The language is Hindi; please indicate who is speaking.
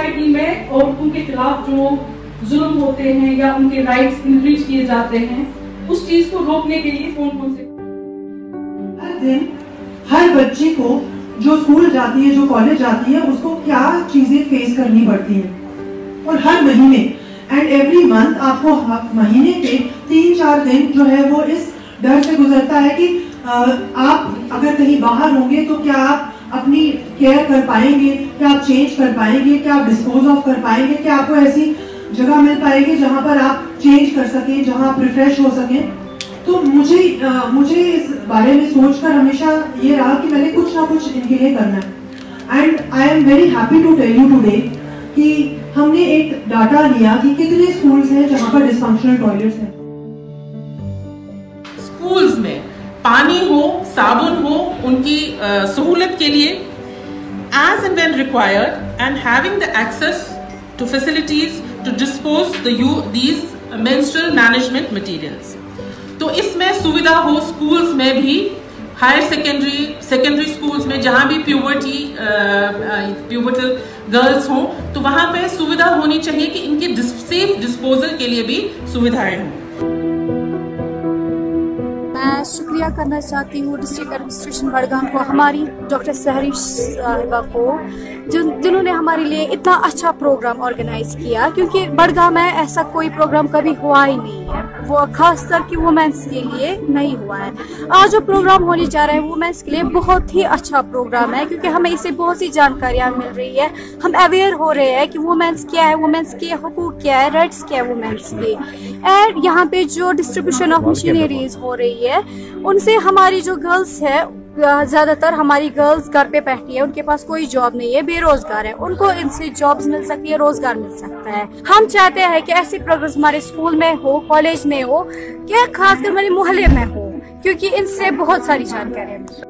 Speaker 1: सोसाइटी में औरतों के खिलाफ जो जुल्म होते हैं या उनके राइट्स इन्फ्रिंज किए जाते हैं, उस चीज को रोकने के लिए कौन कौन से?
Speaker 2: हर दिन हर बच्चे को जो स्कूल जाती है, जो कॉलेज जाती है, उसको क्या चीजें फेस करनी पड़ती हैं। और हर महीने एंड एवरी मंथ आपको महीने के 3-4 दिन जो है वो इस डर से गुजरता है कि आप अगर कहीं बाहर होंगे तो क्या आप अपनी केयर कर पाएंगे, क्या आप चेंज कर पाएंगे, क्या आप डिस्पोज ऑफ कर पाएंगे, क्या आपको ऐसी जगह मिल पाएगी जहां पर आप चेंज कर सकें, जहां आप रिफ्रेश हो सकें। तो मुझे इस बारे में सोचकर हमेशा ये रहा कि मैंने कुछ ना कुछ इनके लिए करना है। And I am very happy to tell you today कि हमने एक डाटा लिया कि कितने स्कूल्स हैं जहां पर डिस्फंक्शनल टॉयलेट्स हैं।
Speaker 3: स्कूल्स में पानी हो, साबुन हो, उनकी सहूलत के लिए as and when required, and having the access to facilities to dispose these menstrual management materials. तो इसमें सुविधा हो स्कूल्स में भी, हायर सेकेंडरी स्कूल्स में जहां भी प्यूबर्टल गर्ल्स हों, तो वहां पे सुविधा होनी चाहिए कि इनके सेफ डिस्पोजल के लिए भी सुविधाएं हों।
Speaker 4: मैं शुक्रिया करना चाहती हूँ डिस्ट्रिक्ट एडमिनिस्ट्रेशन बड़गाम को, हमारी डॉक्टर सहरी साहिबा को, जिन्होंने हमारे लिए इतना अच्छा प्रोग्राम ऑर्गेनाइज किया, क्योंकि बड़गाम में ऐसा कोई प्रोग्राम कभी हुआ ही नहीं है, वो खास करके वुमेन्स के लिए नहीं हुआ है। आज जो प्रोग्राम होने जा रहा है वुमेन्स के लिए बहुत ही अच्छा प्रोग्राम है, क्योंकि हमें इससे बहुत सी जानकारियाँ मिल रही है, हम अवेयर हो रहे हैं कि वुमेन्स क्या है, वुमेन्स के हुकूक क्या है, राइट्स क्या है वुमेन्स के। एंड यहाँ पे जो डिस्ट्रीब्यूशन ऑफ मशीनरीज हो रही है, उनसे हमारी जो गर्ल्स है, ज्यादातर हमारी गर्ल्स घर पे बैठी है, उनके पास कोई जॉब नहीं है, बेरोजगार है, उनको इनसे जॉब्स मिल सकती है, रोजगार मिल सकता है। हम चाहते हैं कि ऐसे प्रोग्रेस हमारे स्कूल में हो, कॉलेज में हो, क्या खासकर हमारे मोहल्ले में हो, क्योंकि इनसे बहुत सारी जानकारियां मिलती है।